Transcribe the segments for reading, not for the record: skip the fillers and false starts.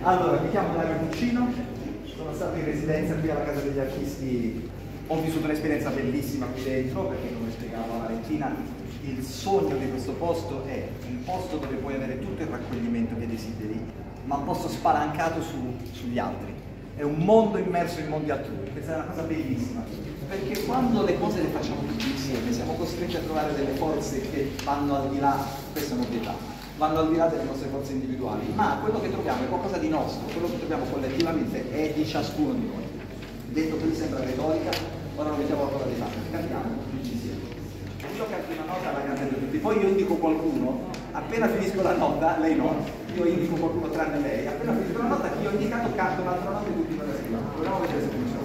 Allora, mi chiamo Dario Cuccino, sono stato in residenza qui alla Casa degli Artisti, ho vissuto un'esperienza bellissima qui dentro, perché come spiegava Valentina, il sogno di questo posto è un posto dove puoi avere tutto il raccoglimento che desideri, ma un posto spalancato sugli altri. È un mondo immerso in mondi altrui, questa è una cosa bellissima, perché quando le cose le facciamo tutti insieme siamo costretti a trovare delle forze che vanno al di là, questa è un'ovvietà, vanno al di là delle nostre forze individuali, ma quello che troviamo è qualcosa di nostro, quello che troviamo collettivamente è di ciascuno di noi. Detto così sembra retorica, ora lo mettiamo a prova di fatto, cantiamo tutti insieme. Io canto una nota, la cantate tutti, poi io indico qualcuno, appena finisco la nota, lei no, io indico qualcuno tranne lei, appena finisco la nota che io ho indicato canto un'altra nota e tutti la seguono. Proviamo a vedere se funziona.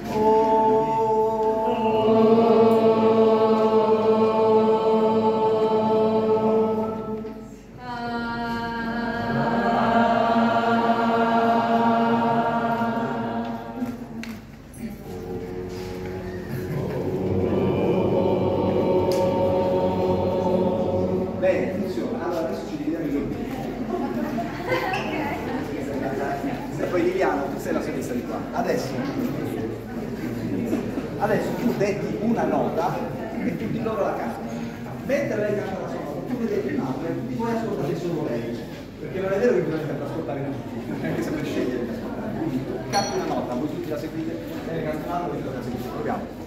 Bene, funziona. Allora adesso ci dividiamo in gruppi. E poi Liliana, tu sei la solista di qua. Adesso tu detti una nota e tutti loro la cantano. Mentre lei canta la sua nota, tu ne detti un'altra e tutti voi ascoltate solo lei. Perché non è vero che bisogna sempre ascoltare tutti, anche sempre scegliere di ascoltare. Quindi canti una nota, voi tutti la seguite, lei canta un'altra, voi tutti la seguite. Proviamo.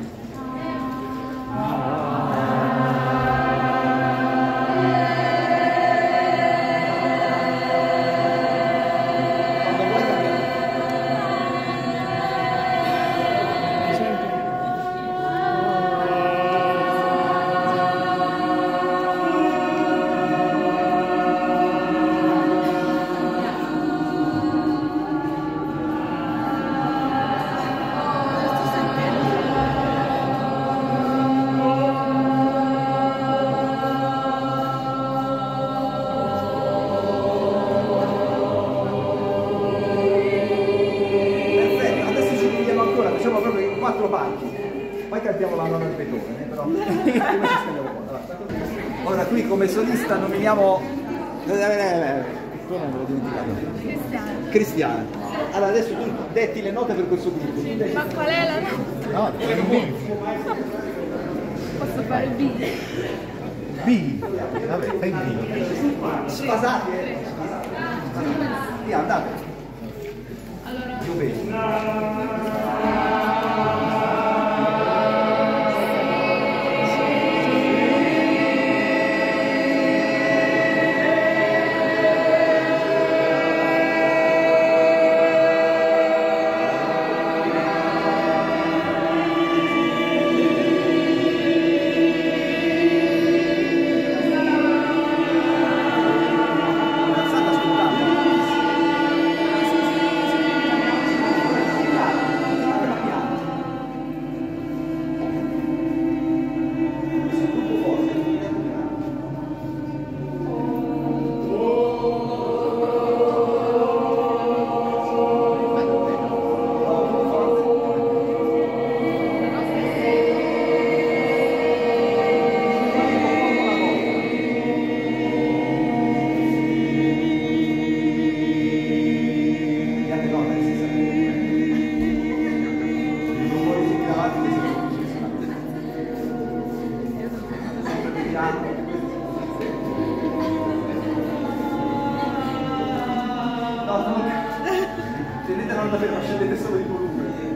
Poi cantiamo la nona del Beethoven, però ora qui come solista nominiamo tuo nome l'ho dimenticato. Cristiana. Allora adesso tu detti le note per questo gruppo. Ma qual è la nota? No, B. Posso fare B? B. Vabbè, fai B. Spasati, via, andate. Allora. Io vedo. Tenete la nota ferma, scendete solo il volume.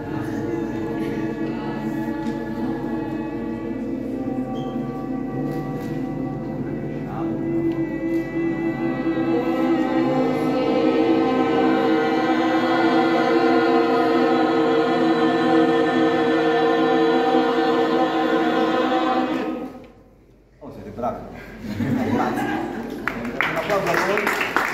Oh, siete bravi. Grazie. Un applauso a voi.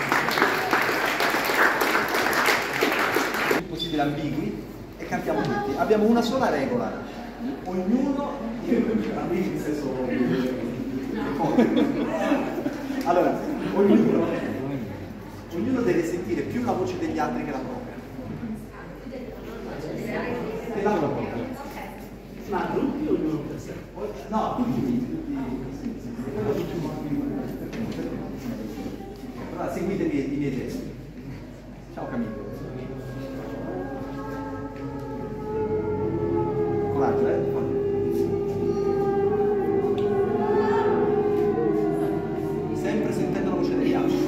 Possibili ambigui e cantiamo tutti. Abbiamo una sola regola. Ognuno allora, ognuno deve sentire più la voce degli altri che la propria. Che la propria. Ma gruppi o ognuno per sé? No, tutti. Allora seguite i miei gesti. Ciao Camillo. Coraggio, sempre sentendo la voce degli altri.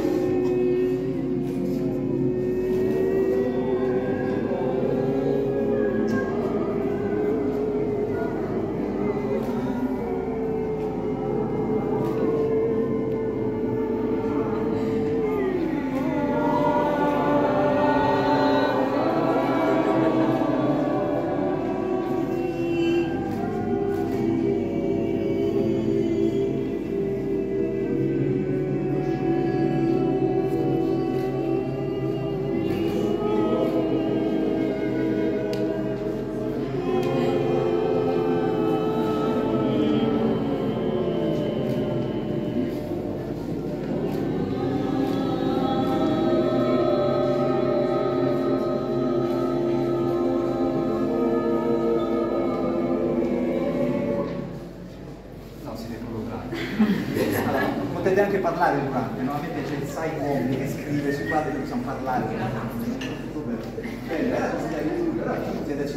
Allora, potete anche parlare durante, no? A me piace il Sai Uomini che scrive su quadri che possiamo parlare. Bene, adesso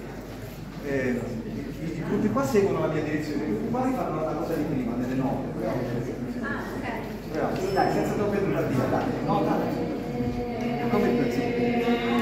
i gruppi qua seguono la mia direzione, i gruppi qua fanno la cosa di prima, delle 9. Dai, senza troppe tentative, dai. No, dai. Come il pezzo.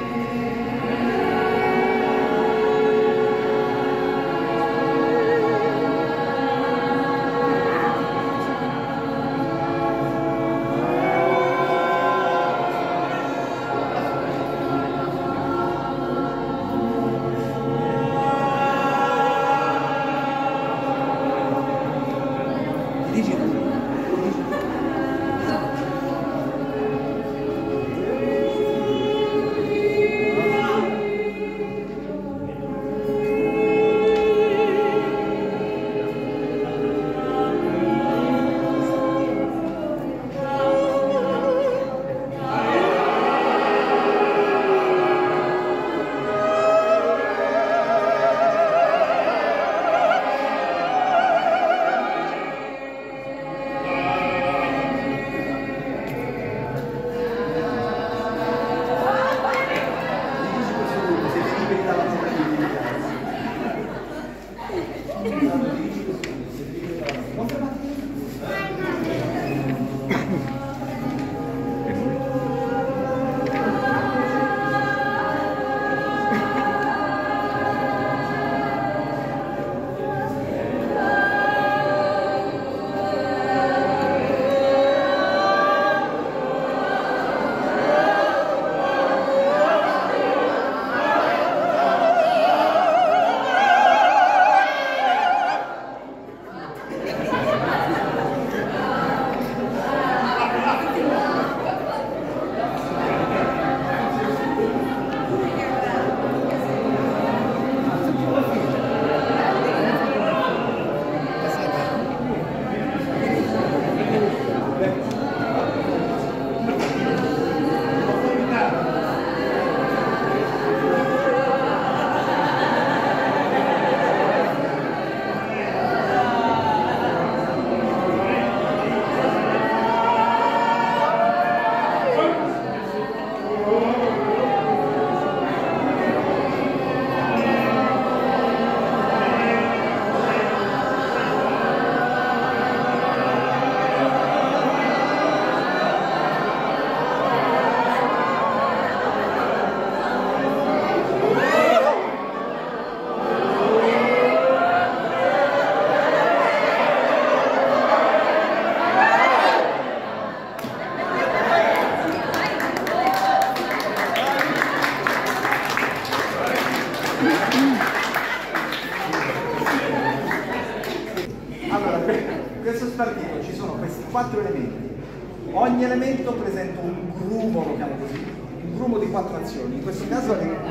Allora, in questo spartito ci sono questi 4 elementi. Ogni elemento presenta un grumo, lo chiamo così, un grumo di 4 azioni. In questo caso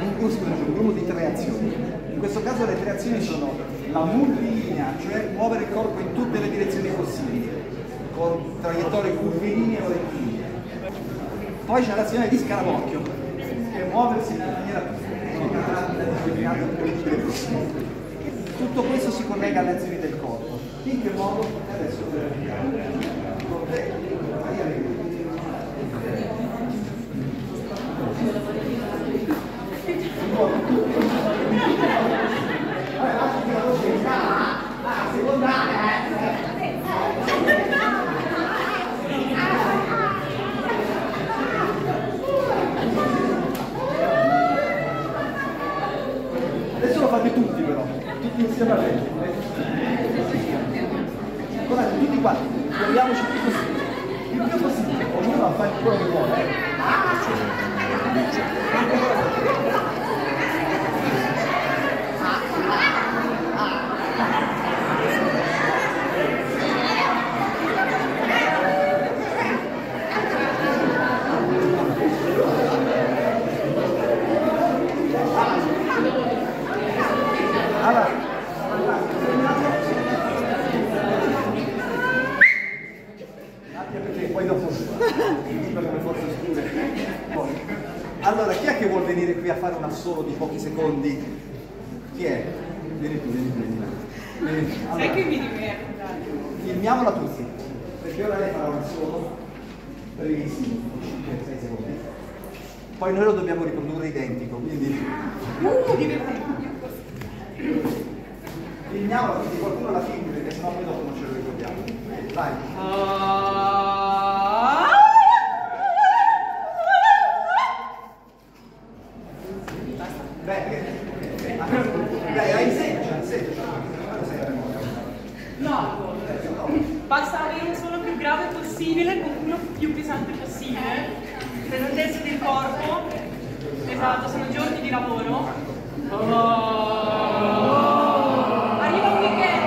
un grumo di 3 azioni. In questo caso le 3 azioni sono la multilinea, cioè muovere il corpo in tutte le direzioni possibili, con traiettorie curvilinee o rettilinee. Poi c'è l'azione di scarabocchio, che è muoversi in maniera più possibile. Tutto questo si collega alle azioni del corpo. In che modo? Adesso con te, Maria Legri. tutti insieme a lei. Guardate, tutti quanti, proviamoci il più possibile. Il più possibile, ognuno va a fare quello che vuole. Allora, perché poi dopo come forze oscure. Allora, chi è che vuol venire qui a fare un assolo di pochi secondi? Chi è? Vieni tu, vieni tu, vieni tu. Allora, sai che mi diverto? filmiamola tutti, perché ora lei farà un assolo brevissimo, 5-6 secondi. Poi noi lo dobbiamo riprodurre identico, quindi... Divertente. Filmiamola, quindi qualcuno la filmi, perché sennò poi dopo non ce lo ricordiamo. Vai. Dai, hai insegna. No, basta avere un suono più grave possibile con uno più pesante possibile. Pesantezza del corpo. Esatto, sono giorni di lavoro. Arriva un weekend.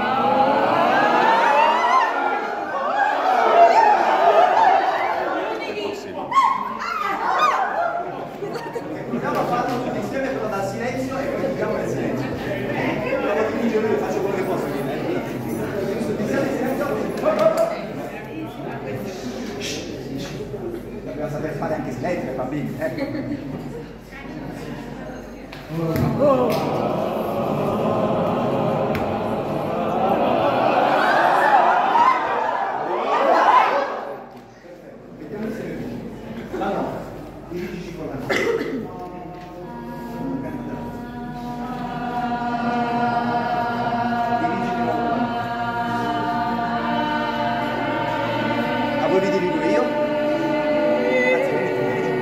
Proviamo a farlo tutti insieme però dal silenzio e poi chiudiamo nel silenzio. Provo a dirigere io, faccio quello che posso. Tutti insieme in silenzio. Dobbiamo saper fare anche silenzio per bambini, Dirigici con la mano. A voi vi dirigo io? Grazie, vieni tu, dirigi.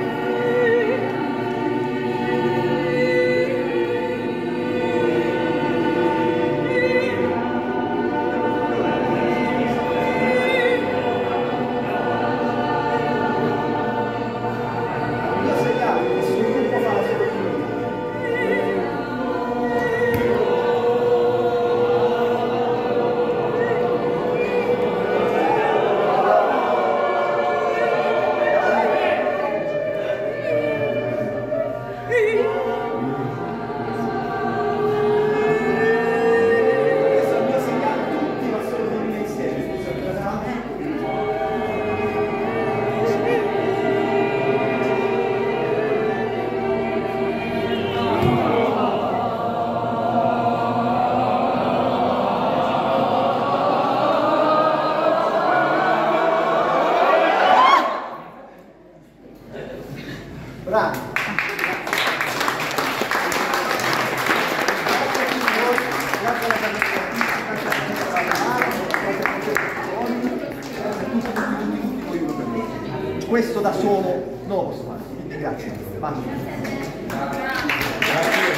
Io segnalo che sul gruppo fa la sua Adesso il mio segnale tutti ma solo di venire insieme. Bravi. Grazie alla questo da solo non lo posso fare, quindi grazie. Vai.